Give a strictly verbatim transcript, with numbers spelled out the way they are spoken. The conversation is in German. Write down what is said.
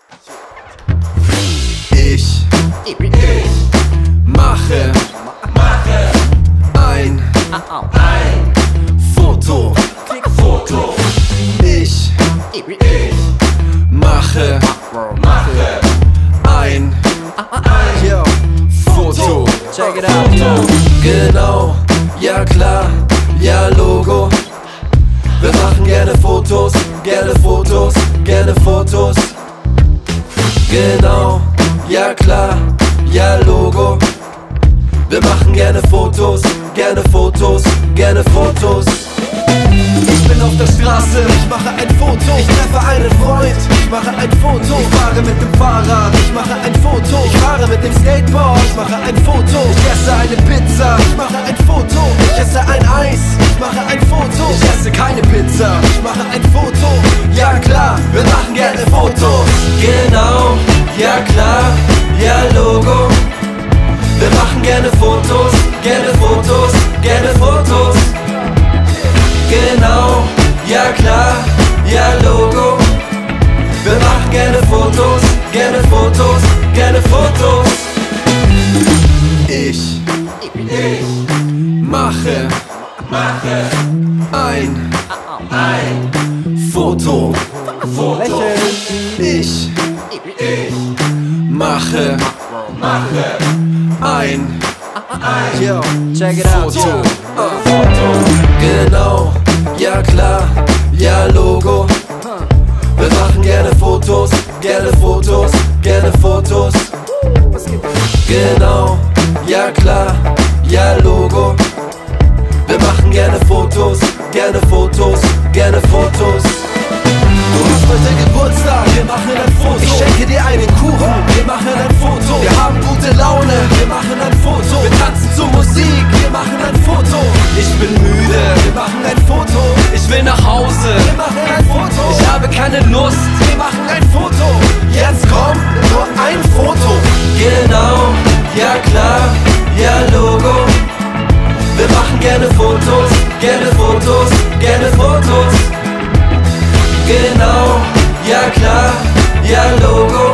Ich, ich mache, mache ein, ein Foto, Foto. Ich, ich mache, mache ein, ein Foto. Check it out, yo. Genau, ja klar, ja Logo. Wir machen gerne Fotos, gerne Fotos, gerne Fotos. Genau, ja klar, ja Logo. Wir machen gerne Fotos, gerne Fotos, gerne Fotos. Ich bin auf der Straße, ich mache ein Foto. Ich treffe einen Freund, ich mache ein Foto. Ich fahre mit dem Fahrrad, ich mache ein Foto. Ich fahre mit dem Skateboard, ich mache ein Foto. Ich esse eine Pizza, ich mache ein Foto. Ich esse ein Eis, ich mache ein Foto. Ich esse keine Pizza, ich mache ein Foto. Ja klar, wir machen gerne Fotos. Genau, ja klar, ja Logo. Wir machen gerne Fotos, gerne Fotos, gerne Fotos. Genau, ja klar, ja Logo. Wir machen gerne Fotos, gerne Fotos, gerne Fotos. Ich, ich mache, mache ein, ein Foto, Foto. Ich, ich mache, mache ein, ein Yo, check it out, Foto. yo. Genau, ja klar, ja Logo. Wir machen gerne Fotos, gerne Fotos, gerne Fotos. Genau, ja klar, ja Logo. Wir machen gerne Fotos, gerne Fotos, gerne Fotos. Du hast heute Geburtstag, wir machen ein Foto. Ich schenke dir einen Kuchen, wir machen ein Foto. Wir haben gute Laune, wir machen ein Foto. Wir tanzen zur Musik, wir machen ein Foto. Ich bin müde, wir machen ein Foto. Ich will nach Hause, wir machen ein Foto. Ich habe keine Lust, wir machen ein Foto. Jetzt kommt nur ein Foto. Genau, ja klar, ja Logo. Wir machen gerne Fotos, gerne Fotos, gerne Fotos. Genau, ja klar, ja Logo.